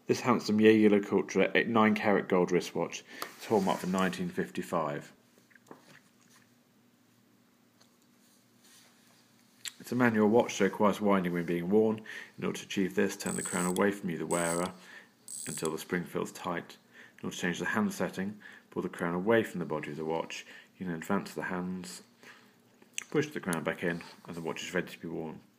This handsome JAEGER-LeCOULTRE 9-carat gold wristwatch is hallmarked for 1955. It's a manual watch, so it requires winding when being worn. In order to achieve this, turn the crown away from you, the wearer, until the spring feels tight. In order to change the hand setting, pull the crown away from the body of the watch. You can advance the hands, push the crown back in, and the watch is ready to be worn.